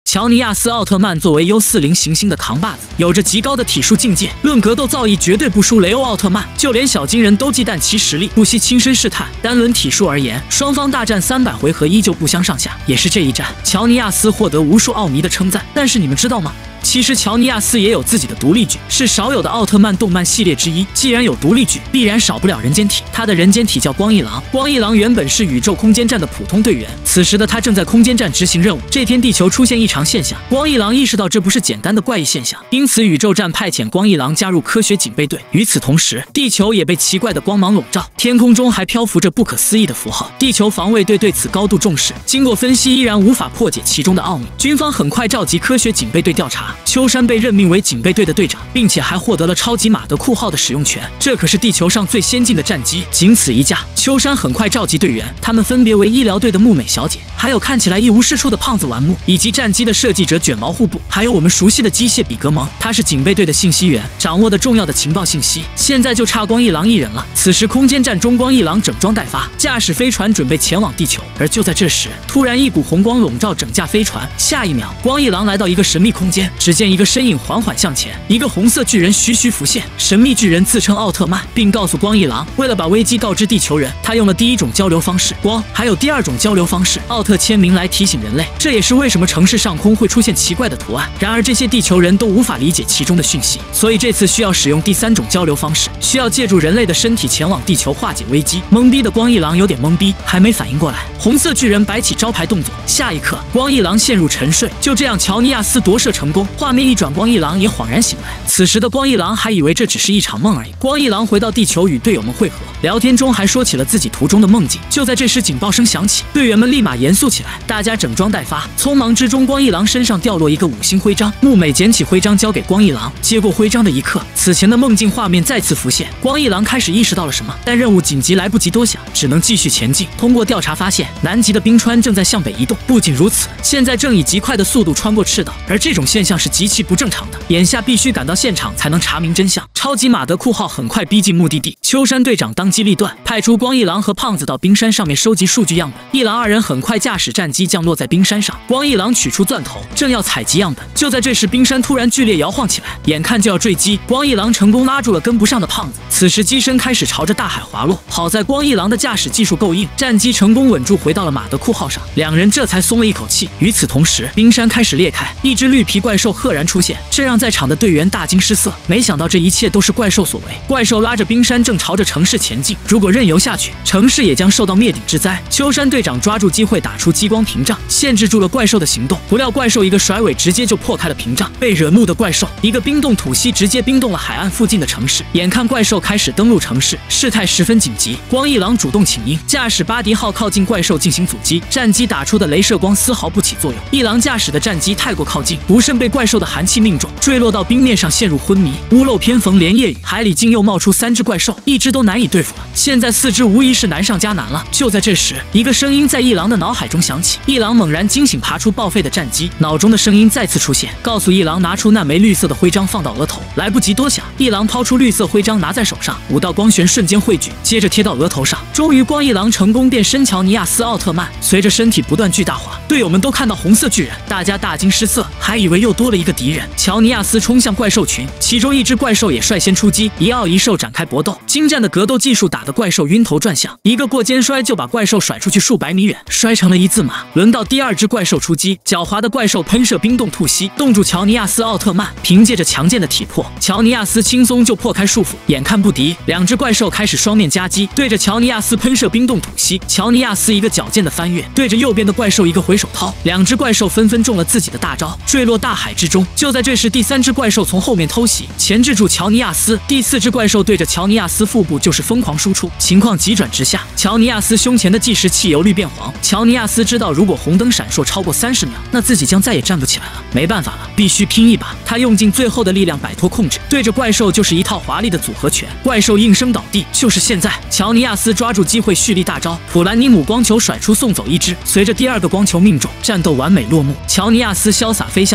乔尼亚斯奥特曼作为 U40 行星的扛把子，有着极高的体术境界，论格斗造诣绝对不输雷欧奥特曼，就连小金人都忌惮其实力，不惜亲身试探。单论体术而言，双方大战300回合依旧不相上下。也是这一战，乔尼亚斯获得无数奥迷的称赞。但是你们知道吗？其实乔尼亚斯也有自己的独立举，是少有的奥特曼动漫系列之一。既然有独立举，必然少不了人间体。他的人间体叫光一郎。光一郎原本是宇宙空间站的普通队员，此时的他正在空间站执行任务。这天地球出现异常现象，光一郎意识到这不是简单的怪异现象，因此宇宙站派遣光一郎加入科学警备队。与此同时，地球也被奇怪的光芒笼罩，天空中还漂浮着不可思议的符号。地球防卫队对此高度重视，经过分析依然无法破解其中的奥秘。军方很快召集科学警备队调查。秋山被任命为警备队的队长，并且还获得了超级马德库号的使用权，这可是地球上最先进的战机。仅此一架，秋山很快召集队员，他们分别为医疗队的木美小姐，还有看起来一无是处的胖子丸木，以及战机的设计者卷毛户部，还有我们熟悉的机械比格蒙。他是警备队的信息源，掌握的重要的情报信息。现在就差光一郎一人了。此时空间站中，光一郎整装待发，驾驶飞船准备前往地球。而就在这时，突然一股红光笼罩整架飞船，下一秒，光一郎来到一个神秘空间，只见一个身影缓缓向前，一个红色巨人徐徐浮现。神秘巨人自称奥特曼，并告诉光一郎，为了把危机告知地球人，他用了第一种交流方式光，还有第二种交流方式奥特签名来提醒人类。这也是为什么城市上空会出现奇怪的图案。然而这些地球人都无法理解其中的讯息，所以这次需要使用第三种交流方式，需要借助人类的身体前往地球化解危机。懵逼的光一郎有点懵逼，还没反应过来，红色巨人摆起招牌动作，下一刻光一郎陷入沉睡。就这样，乔尼亚斯夺舍成功。画面一转，光一郎也恍然醒来。此时的光一郎还以为这只是一场梦而已。光一郎回到地球与队友们会合，聊天中还说起了自己途中的梦境。就在这时，警报声响起，队员们立马严肃起来，大家整装待发。匆忙之中，光一郎身上掉落一个5星徽章，木美捡起徽章交给光一郎，接过徽章的一刻，此前的梦境画面再次浮现。光一郎开始意识到了什么，但任务紧急，来不及多想，只能继续前进。通过调查发现，南极的冰川正在向北移动。不仅如此，现在正以极快的速度穿过赤道，而这种现象是极其不正常的。眼下必须赶到现场才能查明真相。超级马德库号很快逼近目的地，秋山队长当机立断，派出光一郎和胖子到冰山上面收集数据样本。一郎二人很快驾驶战机降落在冰山上，光一郎取出钻头，正要采集样本。就在这时，冰山突然剧烈摇晃起来，眼看就要坠机。光一郎成功拉住了跟不上的胖子，此时机身开始朝着大海滑落。好在光一郎的驾驶技术够硬，战机成功稳住，回到了马德库号上，两人这才松了一口气。与此同时，冰山开始裂开，一只绿皮怪兽赫然出现，这让在场的队员大惊失色。没想到这一切都是怪兽所为。怪兽拉着冰山正朝着城市前进，如果任由下去，城市也将受到灭顶之灾。秋山队长抓住机会打出激光屏障，限制住了怪兽的行动。不料怪兽一个甩尾，直接就破开了屏障。被惹怒的怪兽一个冰冻土吸，直接冰冻了海岸附近的城市。眼看怪兽开始登陆城市，事态十分紧急。光一郎主动请缨，驾驶巴迪号靠近怪兽进行阻击。战机打出的镭射光丝毫不起作用，一郎驾驶的战机太过靠近，不慎被怪兽的寒气命中，坠落到冰面上陷入昏迷。屋漏偏逢连夜雨，海里竟又冒出3只怪兽，一只都难以对付了，现在4只无疑是难上加难了。就在这时，一个声音在一郎的脑海中响起，一郎猛然惊醒，爬出报废的战机，脑中的声音再次出现，告诉一郎拿出那枚绿色的徽章放到额头。来不及多想，一郎抛出绿色徽章拿在手上，5道光旋瞬间汇聚，接着贴到额头上。终于，光一郎成功变身乔尼亚斯奥特曼。随着身体不断巨大化，队友们都看到红色巨人，大家大惊失色，还以为又多了一个敌人。乔尼亚斯冲向怪兽群，其中一只怪兽也率先出击，一奥一兽展开搏斗。精湛的格斗技术打得怪兽晕头转向，一个过肩摔就把怪兽甩出去数百米远，摔成了一字马。轮到第2只怪兽出击，狡猾的怪兽喷射冰冻吐息，冻住乔尼亚斯奥特曼。凭借着强健的体魄，乔尼亚斯轻松就破开束缚。眼看不敌，2只怪兽开始双面夹击，对着乔尼亚斯喷射冰冻吐息。乔尼亚斯一个矫健的翻越，对着右边的怪兽一个回手掏，2只怪兽纷纷中了自己的大招，坠落大海之中。就在这时，第3只怪兽从后面偷袭，钳制住乔尼亚斯。第4只怪兽对着乔尼亚斯腹部就是疯狂输出，情况急转直下，乔尼亚斯胸前的计时器由绿变黄。乔尼亚斯知道，如果红灯闪烁超过30秒，那自己将再也站不起来了。没办法了，必须拼一把。他用尽最后的力量摆脱控制，对着怪兽就是一套华丽的组合拳，怪兽应声倒地。就是现在，乔尼亚斯抓住机会蓄力大招，普兰尼姆光球甩出送走一只，随着第2个光球命中，战斗完美落幕。乔尼亚斯潇洒飞向天空，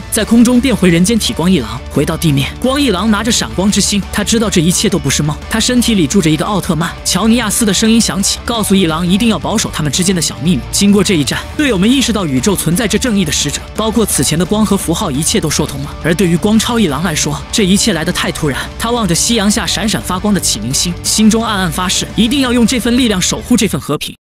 在空中变回人间体光一郎。回到地面，光一郎拿着闪光之星，他知道这一切都不是梦，他身体里住着一个奥特曼。乔尼亚斯的声音响起，告诉一郎一定要保守他们之间的小秘密。经过这一战，队友们意识到宇宙存在着正义的使者，包括此前的光和符号，一切都说通了。而对于光超一郎来说，这一切来得太突然。他望着夕阳下闪闪发光的启明星，心中暗暗发誓，一定要用这份力量守护这份和平。